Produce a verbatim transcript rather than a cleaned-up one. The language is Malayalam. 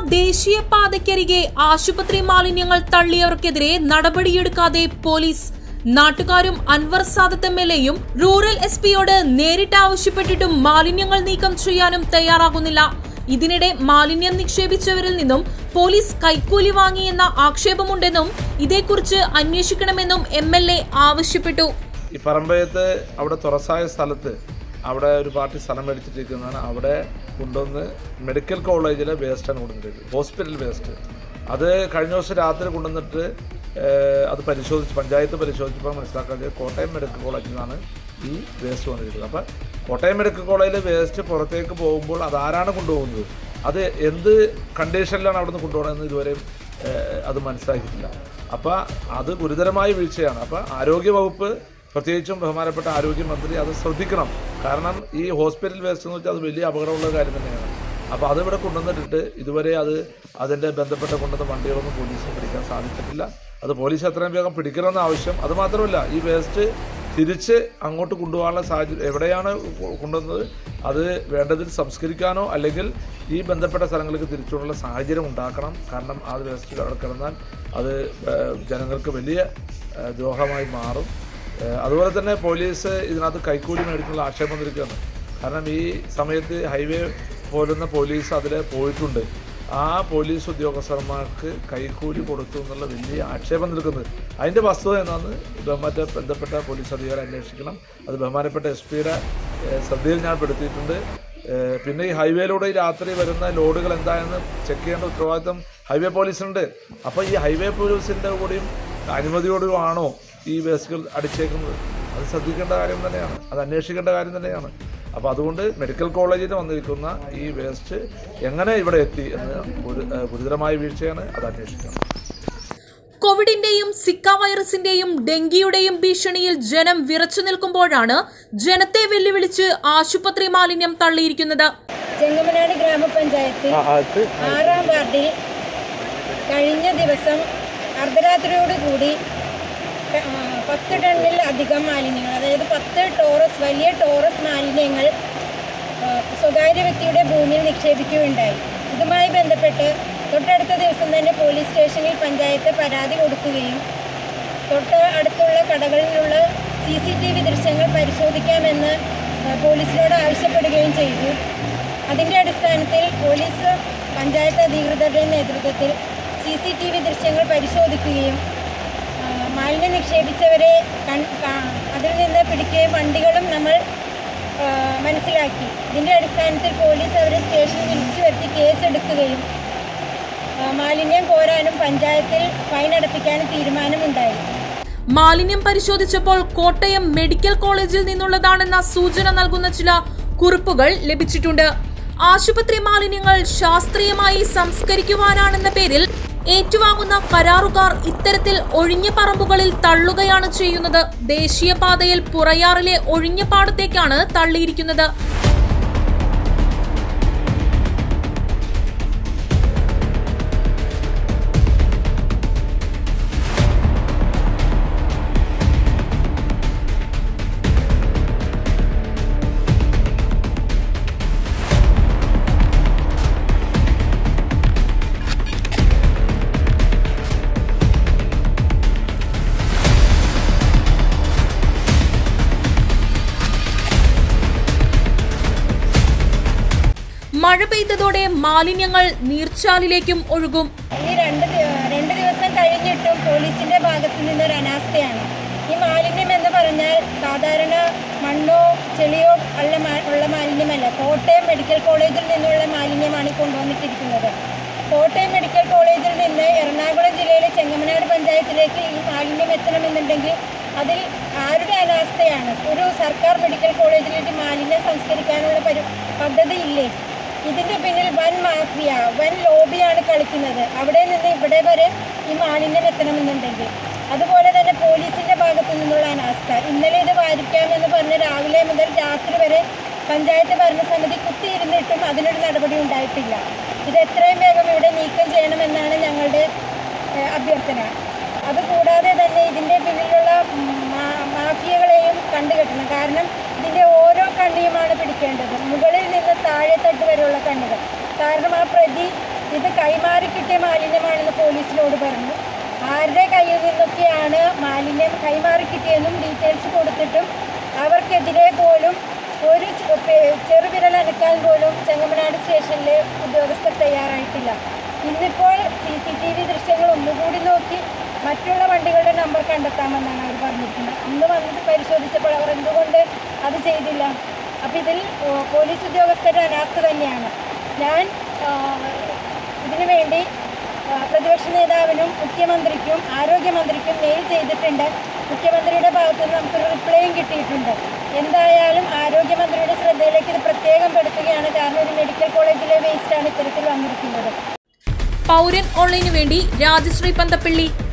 ദേശീയപാതയ്ക്കരികെ ആശുപത്രി മാലിന്യങ്ങൾ തള്ളിയവർക്കെതിരെ നടപടിയെടുക്കാതെ പോലീസ്. നാട്ടുകാരും അൻവർ സാദത്ത് എം എൽ എയും റൂറൽ എസ് പിയോട് നേരിട്ട് ആവശ്യപ്പെട്ടിട്ടും മാലിന്യങ്ങൾ നീക്കം ചെയ്യാനും തയ്യാറാകുന്നില്ല. ഇതിനിടെ മാലിന്യം നിക്ഷേപിച്ചവരിൽ നിന്നും പോലീസ് കൈക്കൂലി വാങ്ങിയെന്ന ആക്ഷേപമുണ്ടെന്നും ഇതേക്കുറിച്ച് അന്വേഷിക്കണമെന്നും എം എൽ എ ആവശ്യപ്പെട്ടു. ഈ പറമ്പയത്ത് അവിടെ തുറസായ സ്ഥലത്ത് അവിടെ ഒരു പാർട്ടി സ്ഥലം മേടിച്ചിട്ടിരിക്കുന്നതാണ്. അവിടെ കൊണ്ടുവന്ന് മെഡിക്കൽ കോളേജിലെ വേസ്റ്റാണ് കൊണ്ടുവന്നിട്ട്, ഹോസ്പിറ്റൽ വേസ്റ്റ്. അത് കഴിഞ്ഞ ദിവസം രാത്രി കൊണ്ടുവന്നിട്ട് അത് പരിശോധിച്ച് പഞ്ചായത്ത് പരിശോധിച്ചപ്പോൾ മനസ്സിലാക്കുന്നത് കോട്ടയം മെഡിക്കൽ കോളേജിൽ നിന്നാണ് ഈ വേസ്റ്റ് വന്നിരിക്കുന്നത്. അപ്പം കോട്ടയം മെഡിക്കൽ കോളേജിലെ വേസ്റ്റ് പുറത്തേക്ക് പോകുമ്പോൾ അതാരാണ് കൊണ്ടുപോകുന്നത്, അത് എന്ത് കണ്ടീഷനിലാണ് അവിടെ നിന്ന് കൊണ്ടുപോകണമെന്ന് ഇതുവരെയും അത് മനസ്സിലാക്കിയിട്ടില്ല. അപ്പോൾ അത് ഗുരുതരമായ വീഴ്ചയാണ്. അപ്പോൾ ആരോഗ്യവകുപ്പ് പ്രത്യേകിച്ചും ബഹുമാനപ്പെട്ട ആരോഗ്യമന്ത്രി അത് ശ്രദ്ധിക്കണം. കാരണം ഈ ഹോസ്പിറ്റൽ വേസ്റ്റ് എന്ന് വെച്ചാൽ അത് വലിയ അപകടമുള്ള കാര്യം തന്നെയാണ്. അപ്പോൾ അതിവിടെ കൊണ്ടുവന്നിട്ട് ഇതുവരെ അത് അതിൻ്റെ ബന്ധപ്പെട്ട കൊണ്ടുവന്ന വണ്ടികളൊന്നും പോലീസിന് പിടിക്കാൻ സാധിച്ചിട്ടില്ല. അത് പോലീസ് എത്രയും വേഗം പിടിക്കണമെന്ന ആവശ്യം. അതുമാത്രമല്ല, ഈ വേസ്റ്റ് തിരിച്ച് അങ്ങോട്ട് കൊണ്ടുപോകാനുള്ള സാഹചര്യം എവിടെയാണ് കൊണ്ടുവന്നത് അത് വേണ്ടതിൽ സംസ്കരിക്കാനോ അല്ലെങ്കിൽ ഈ ബന്ധപ്പെട്ട സ്ഥലങ്ങൾക്ക് തിരിച്ചുള്ള സാഹചര്യം ഉണ്ടാക്കണം. കാരണം ആ വേസ്റ്റ് അവിടെ കിടന്നാൽ അത് ജനങ്ങൾക്ക് വലിയ ദ്രോഹമായി മാറും. അതുപോലെ തന്നെ പോലീസ് ഇതിനകത്ത് കൈക്കൂലി മേടിക്കുന്ന ആക്ഷേപം നിൽക്കുകയാണ്. കാരണം ഈ സമയത്ത് ഹൈവേ പോലുന്ന പോലീസ് അതിൽ പോയിട്ടുണ്ട്. ആ പോലീസ് ഉദ്യോഗസ്ഥന്മാർക്ക് കൈക്കൂലി കൊടുത്തു എന്നുള്ള വലിയ ആക്ഷേപം നിൽക്കുന്നത്. അതിൻ്റെ വസ്തുത എന്നാണ് മറ്റേ ബന്ധപ്പെട്ട പോലീസ് അധികാരി അന്വേഷിക്കണം. അത് ബഹുമാനപ്പെട്ട എസ് പിയുടെ ശ്രദ്ധയിൽ ഞാൻ പെടുത്തിയിട്ടുണ്ട്. പിന്നെ ഈ ഹൈവേയിലൂടെ ഈ രാത്രി വരുന്ന ലോഡുകൾ എന്താണെന്ന് ചെക്ക് ചെയ്യേണ്ട ഉത്തരവാദിത്വം ഹൈവേ പോലീസിനുണ്ട്. അപ്പോൾ ഈ ഹൈവേ പോലീസിൻ്റെ കൂടെയും അനുമതിയോടുമാണോ ഈ വേസ്റ്റുകൾ അടിച്ചേക്കുന്നത്? അത് ശ്രദ്ധിക്കേണ്ട കാര്യം തന്നെയാണ്, അത് അന്വേഷിക്കേണ്ട കാര്യം തന്നെയാണ്. അപ്പോൾ അതുകൊണ്ട് മെഡിക്കൽ കോളേജിൽ വന്നിരിക്കുന്ന ഈ വേസ്റ്റ് എങ്ങനെ ഇവിടെ എത്തി എന്ന് ഒരു ഗുരുതരമായ വീഴ്ചയാണ്, അത് അന്വേഷിക്കണം. കോവിഡിന്റെയും സിക്ക വൈറസിന്റെയും ഡെങ്കിയുടെയും ഭീഷണിയിൽ ജനം വിറച്ചു നിൽക്കുമ്പോഴാണ് ജനത്തെ വെല്ലുവിളിച്ച് ആശുപത്രി മാലിന്യം തള്ളിയിരിക്കുന്നത്. ചെങ്ങമനാട് ഗ്രാമപഞ്ചായത്ത് ആറാം വാർഡിൽ കഴിഞ്ഞ ദിവസം അർദ്ധരാത്രിയോടുകൂടി പത്ത് ടണ്ണിൽ അധികം മാലിന്യങ്ങൾ, അതായത് പത്ത് ടോറസ് വലിയ ടോറസ് മാലിന്യങ്ങൾ സ്വകാര്യ വ്യക്തിയുടെ ഭൂമിയിൽ നിക്ഷേപിക്കുകയുണ്ടായി. ഇതുമായി ബന്ധപ്പെട്ട് തൊട്ടടുത്ത ദിവസം തന്നെ പോലീസ് സ്റ്റേഷനിൽ പഞ്ചായത്ത് പരാതി കൊടുക്കുകയും തൊട്ട് അടുത്തുള്ള കടകളിലുള്ള സി സി ടി വി ദൃശ്യങ്ങൾ പരിശോധിക്കാമെന്ന് പോലീസിനോട് ആവശ്യപ്പെടുകയും ചെയ്തു. അതിൻ്റെ അടിസ്ഥാനത്തിൽ പോലീസ് പഞ്ചായത്ത് അധികൃതരുടെ നേതൃത്വത്തിൽ സി സി ടി വി ദൃശ്യങ്ങൾ പരിശോധിക്കുകയും മാലിന്യം നിക്ഷേപിച്ചവരെ അതിൽ നിന്ന് പിടിക്കുകയും വണ്ടികളും നമ്മൾ മനസ്സിലാക്കി. ഇതിൻ്റെ അടിസ്ഥാനത്തിൽ പോലീസ് അവരെ സ്റ്റേഷനിൽ വിളിച്ചു വരുത്തി കേസെടുക്കുകയും മാലിന്യം കോരാനും പഞ്ചായത്തിൽ ഫൈൻ അടപ്പിക്കാനും തീരുമാനമുണ്ടായി. മാലിന്യം പരിശോധിച്ചപ്പോൾ കോട്ടയം മെഡിക്കൽ കോളേജിൽ നിന്നുള്ളതാണെന്ന സൂചന നൽകുന്ന ചില കുറിപ്പുകൾ ലഭിച്ചിട്ടുണ്ട്. ആശുപത്രി മാലിന്യങ്ങൾ ശാസ്ത്രീയമായി സംസ്കരിക്കുവാനാണെന്ന പേരിൽ ഏറ്റുവാങ്ങുന്ന കരാറുകാർ ഇത്തരത്തിൽ ഒഴിഞ്ഞ പറമ്പുകളിൽ തള്ളുകയാണ് ചെയ്യുന്നത്. ദേശീയപാതയിൽ പുറയാറിലെ ഒഴിഞ്ഞ പാടത്തേക്കാണ് തള്ളിയിരിക്കുന്നത്. മഴ പെയ്തതോടെ മാലിന്യങ്ങൾ നീർച്ചാലിലേക്കും ഒഴുകും. ഈ രണ്ട് രണ്ട് ദിവസം കഴിഞ്ഞിട്ടും പോലീസിന്റെ ഭാഗത്തു നിന്നൊരു അനാസ്ഥയാണ്. ഈ മാലിന്യം എന്ന് പറഞ്ഞാൽ സാധാരണ മണ്ണോ ചെളിയോ ഉള്ള ഉള്ള മാലിന്യമല്ല. കോട്ടയം മെഡിക്കൽ കോളേജിൽ നിന്നുള്ള മാലിന്യമാണ് കൊണ്ടുവന്നിട്ടിരിക്കുന്നത്. കോട്ടയം മെഡിക്കൽ കോളേജിൽ നിന്ന് എറണാകുളം ജില്ലയിലെ ചെങ്ങമനാട് പഞ്ചായത്തിലേക്ക് ഈ മാലിന്യം എത്തണമെന്നുണ്ടെങ്കിൽ അതിൽ ആരുടെ അനാസ്ഥയാണ്? ഒരു സർക്കാർ മെഡിക്കൽ കോളേജിലേക്ക് മാലിന്യം സംസ്കരിക്കാനുള്ള പരി പദ്ധതിയില്ലേ? ഇതിൻ്റെ പിന്നിൽ വൻ മാഫിയ, വൻ ലോബിയാണ് കളിക്കുന്നത്. അവിടെ നിന്ന് ഇവിടെ വരെ ഈ മാലിന്യം എത്തണമെന്നുണ്ടെങ്കിൽ. അതുപോലെ തന്നെ പോലീസിൻ്റെ ഭാഗത്തു നിന്നുള്ള അനാസ്ഥ. ഇന്നലെ ഇത് വാരിക്കാമെന്ന് പറഞ്ഞ് രാവിലെ മുതൽ രാത്രി വരെ പഞ്ചായത്ത് ഭരണസമിതി കുത്തിയിരുന്നിട്ടും അതിനൊരു നടപടി ഉണ്ടായിട്ടില്ല. ഇത് എത്രയും വേഗം ഇവിടെ നീക്കം ചെയ്യണമെന്നാണ് ഞങ്ങളുടെ അഭ്യർത്ഥന. അതുകൂടാതെ തന്നെ ഇതിൻ്റെ പിന്നിലുള്ള മാഫിയകളെയും കണ്ടുകെട്ടണം. കാരണം ഇതിൻ്റെ ഓരോ കണ്ണിയുമാണ് പിടിക്കേണ്ടത്, മുകളിൽ നിന്ന് താഴെത്തട്ട് വരെയുള്ള കണ്ണുകൾ. കാരണം ആ പ്രതി ഇത് കൈമാറി കിട്ടിയ മാലിന്യമാണെന്ന് പോലീസിനോട് പറഞ്ഞു. ആരുടെ കയ്യിൽ നിന്നൊക്കെയാണ് മാലിന്യം കൈമാറി കിട്ടിയെന്നും ഡീറ്റെയിൽസ് കൊടുത്തിട്ടും അവർക്കെതിരെ പോലും ഒരു ചെറുവിരൽ അനക്കാൻ പോലും ചെങ്ങമനാട് സ്റ്റേഷനിലെ ഉദ്യോഗസ്ഥർ തയ്യാറായിട്ടില്ല. ഇന്നിപ്പോൾ സി സി ടി വി ദൃശ്യങ്ങൾ ഒന്നുകൂടി നോക്കി മറ്റുള്ള വണ്ടികളുടെ നമ്പർ കണ്ടെത്താമെന്നാണ് അവർ പറഞ്ഞിരിക്കുന്നത്. ഇന്ന് വന്നിട്ട് പരിശോധിച്ചപ്പോൾ അവർ എന്തുകൊണ്ട് അത് ചെയ്തില്ല? അപ്പോൾ ഇതിൽ പോലീസ് ഉദ്യോഗസ്ഥരുടെ അനാസ്ഥ തന്നെയാണ്. ഞാൻ ഇതിനു വേണ്ടി പ്രതിപക്ഷ നേതാവിനും മുഖ്യമന്ത്രിക്കും ആരോഗ്യമന്ത്രിക്കും മെയിൽ ചെയ്തിട്ടുണ്ട്. മുഖ്യമന്ത്രിയുടെ ഭാഗത്തു നിന്ന് നമുക്കൊരു റിപ്ലൈയും കിട്ടിയിട്ടുണ്ട്. എന്തായാലും ആരോഗ്യമന്ത്രിയുടെ ശ്രദ്ധയിലേക്ക് ഇത് പ്രത്യേകം പെടുത്തുകയാണ്. കാരണം ഒരു മെഡിക്കൽ കോളേജിലെ വേസ്റ്റാണ് ഇത്തരത്തിൽ വന്നിരിക്കുന്നത്. പൗരൻ ഓൺലൈനു വേണ്ടി രാജശ്രീ പന്തപ്പള്ളി.